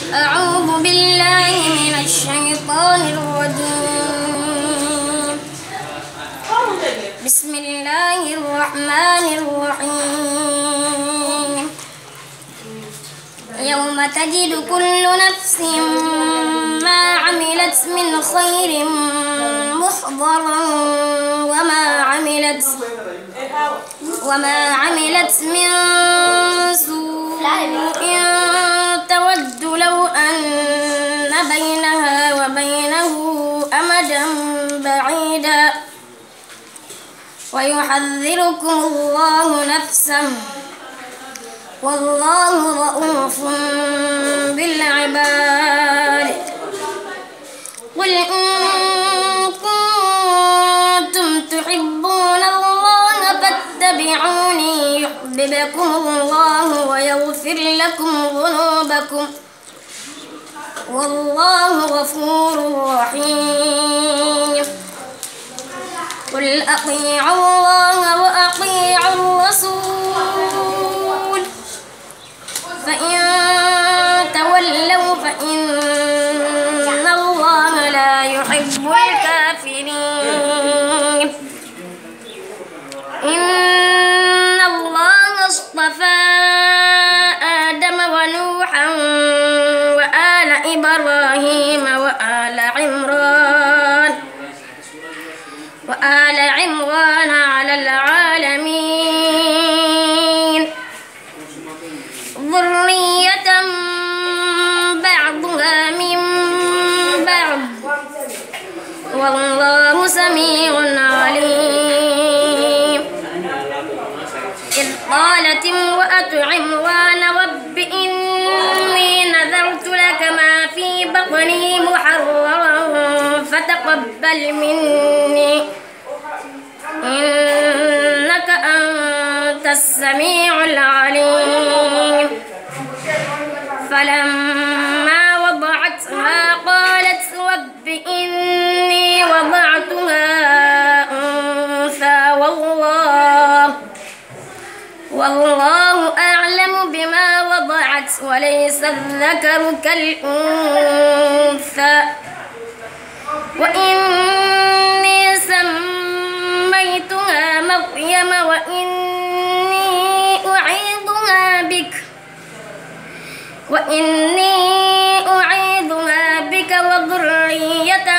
أعوذ بالله من الشيطان الرجيم. بسم الله الرحمن الرحيم. يوم تجد كل نفس ما عملت من خير محضرا وما عملت من سوء تود لو أن بينها وبينه أمدا بعيدا ويحذركم الله نفسه والله رؤوف بالعباد. قل إن كنتم تحبون الله فاتبعوني يحببكم الله ويغفر لكم ذنوبكم والله غفور رحيم. قل أطيعوا الله وأطيعوا الرسول فإن تولوا فإن الله لا يحب الكافرين. إن الله اصطفى آدم ونوحا وآل إبراهيم وآل عمران على العالمين ذرية بعضها من بعض والله سميع عليم. إذ قالت امرأة عمران رب إني نذرت لك ما في بطني محررا فتقبل مني إنك أنت السميع العليم. فلما وضعتها قالت رب إني وضعتها أنثى والله أعلم بما وضعت وليس الذكر كالأنثى وإني سميتها مريم وإني أعيذها بك وذريتها